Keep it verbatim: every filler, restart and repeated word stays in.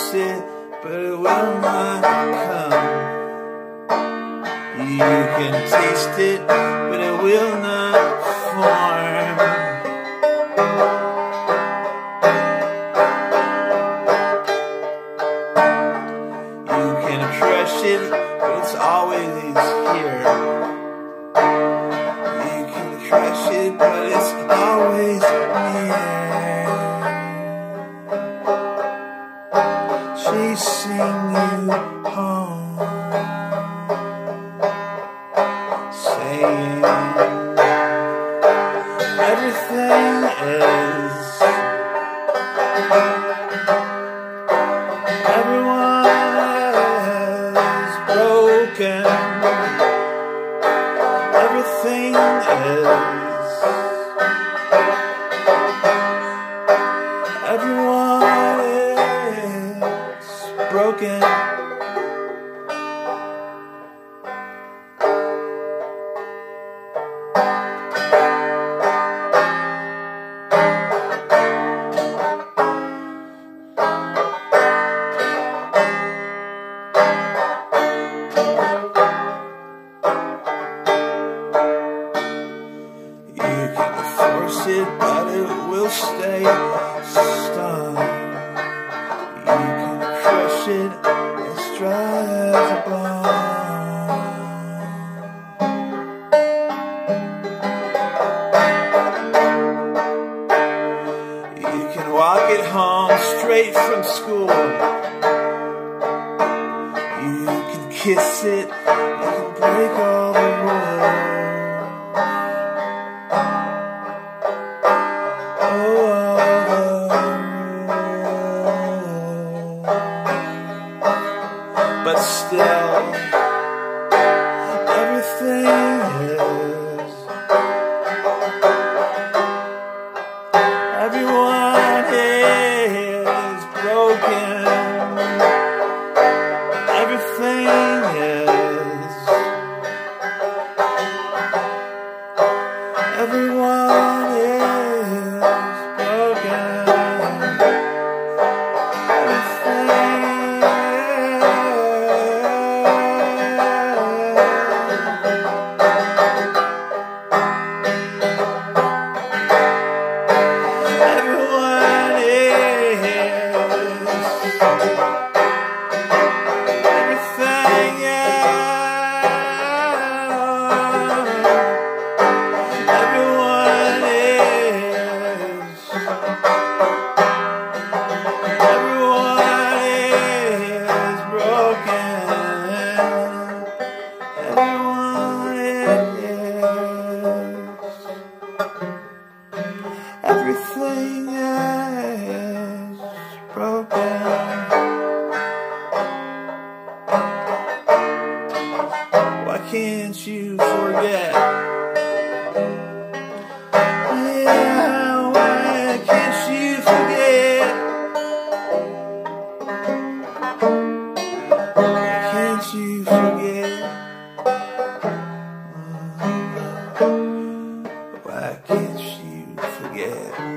force it, but it will not come. You can taste it, but it will not form. You can crush it, but it's always here. You can crush it, but it's always near. Chasing you home, saying everything is, everyone is broken, everything is, everyone is broken. You can force it, but it will stay stunned. You can crush it as dry as a bone. You can walk it home straight from school. You can kiss it, you can break all the rules. But still, everything is, everyone is broken, everything is, everyone is broken. Everything is broken. Why can't you forget? Yeah, why can't you forget? Why can't you forget? Why can't you forget?